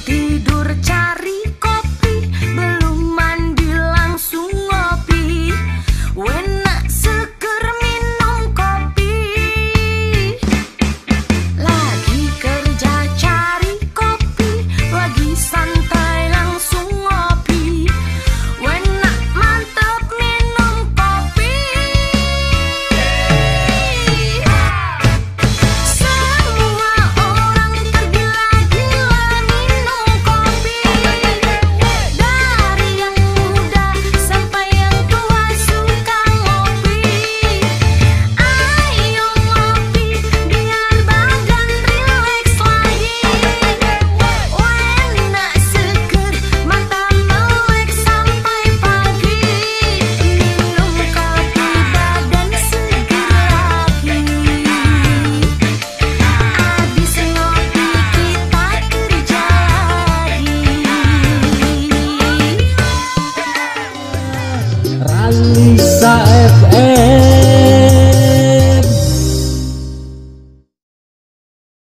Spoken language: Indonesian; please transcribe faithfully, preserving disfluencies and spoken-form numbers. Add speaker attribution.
Speaker 1: tidur cari kopi, belum mandi langsung ngopi. Enak seger minum kopi. Lagi kerja cari kopi, lagi santai langsung ngopi. Enak mantep minum kopi. Semua orang tergila-gila minum kopi. Dari yang muda sampai yang tua suka ngopi. Ayo ngopi biar badan rileks lagi. Enak seger mata melek sampai pagi. Minum kopi badan seger lagi. Abis ngopi kita kerja lagi.
Speaker 2: Ralisa F M